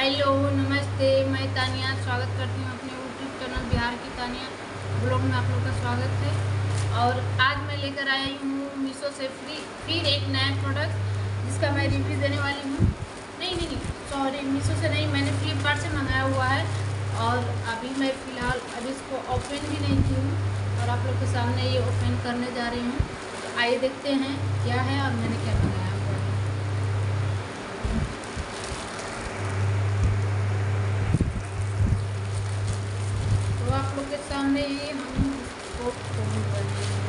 Hello नमस्ते, मैं तानिया स्वागत करती हूँ अपने यूट्यूब चैनल बिहार की तानिया ब्लॉग में। आप लोग का स्वागत है। और आज मैं लेकर आई हूँ मीशो से फिर एक नया प्रोडक्ट जिसका मैं रिव्यू देने वाली हूँ। नहीं सॉरी, मीशो से नहीं, मैंने फ्लिपकार्ट से मंगाया हुआ है। और अभी मैं फ़िलहाल अभी इसको ओपन भी नहीं की हूँ और आप लोग के सामने ये ओपन करने जा रही हूँ। तो आइए देखते हैं क्या है और मैंने क्या मंगाया। आप लोग के सामने ही हम इसको खोल रहे हैं।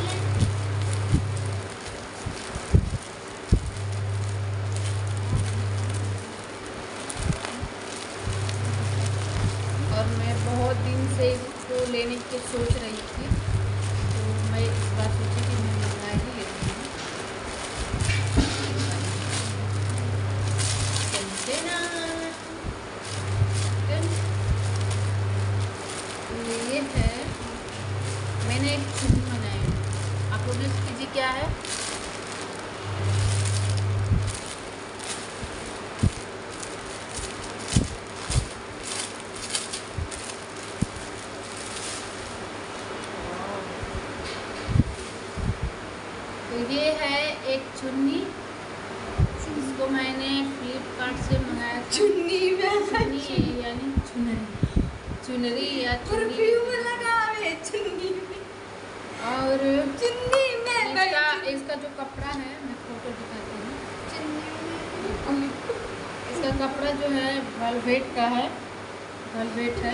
और मैं बहुत दिन से इसको लेने की सोच रही थी, तो मैं इस बार सोची कि मैं मंगा ही लेती हूँ। ये है, मैंने एक चुन्नी बनाई है। आप लोग गेस कीजिए क्या है। तो ये है एक चुन्नी, इसको मैंने फ्लिपकार्ट से मंगाया। चुन्नी यानी चुनरी या चुन्नी और चुन्नी में इसका जो कपड़ा है, मैं फोटो दिखाती हूँ। इसका कपड़ा जो है वेलवेट का है, वेलवेट है।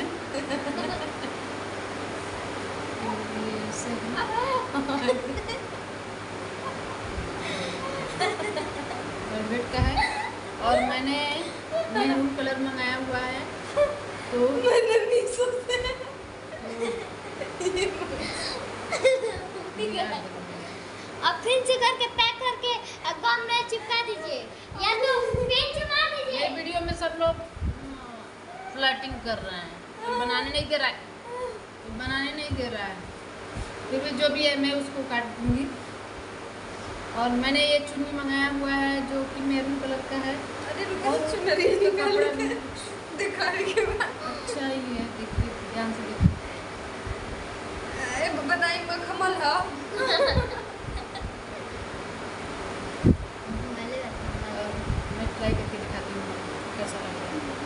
वेलवेट का है और मैंने मैरून कलर मंगाया हुआ है। तो मैंने मीशो से अब फिर से करके पैक करके गम में चिपका दीजिए या तो पेन से मार दीजिए। ये वीडियो में सब लोग फ्लर्टिंग कर रहे हैं, तो बनाने नहीं दे रहा है, फिर भी जो भी है मैं उसको काट दूंगी। और मैंने ये चुन्नी मंगाया हुआ है जो कि मैरून कलर का है। और चुनरी कपड़ा दिखाने के बाद अच्छा ही है, देखिए ध्यान से देखिए। बनाई मखमल है। मैं ट्राई करके दिखाती हूँ कैसा लग रहा है।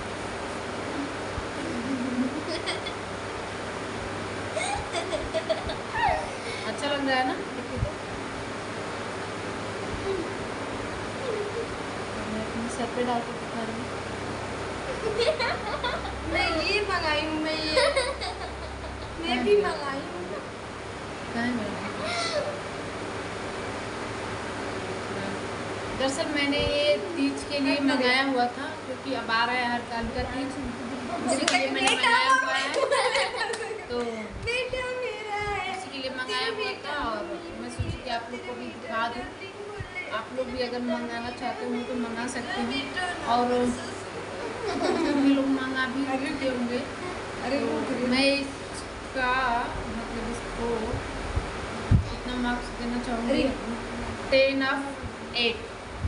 अच्छा लग रहा है ना, देखिए तो। मैं अपने सर पे डाल के दिखा रही हूँ। मैं ये मंगाई हूँ, मैं भी मंगाई हूँ। दरअसल मैंने ये तीज के लिए मंगाया हुआ था, क्योंकि अब आ रहा है हरताल का तीज, उसी के लिए मैंने मंगाया हुआ है। तो उसी के लिए मंगाया हुआ था और मैं सोची कि आप लोग को भी दिखा दूँ। आप लोग भी अगर मंगाना चाहते हो तो मंगा सकते हैं और लोग मंगा भी देते होंगे। तो मैं इसका मतलब इसको कितना मार्क्स देना चाहूँगी, 10 of 8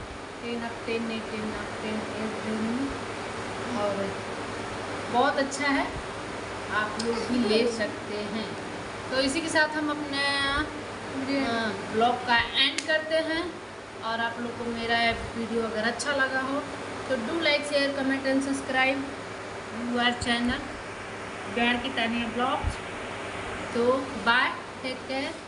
दूँगी। और बहुत अच्छा है, आप लोग भी ले सकते हैं। तो इसी के साथ हम अपने ब्लॉग का एंड करते हैं। और आप लोग को मेरा वीडियो अगर अच्छा लगा हो तो do like, share, comment and subscribe your channel Bihar की तानिया ब्लॉग्स। तो बाय, टेक केयर।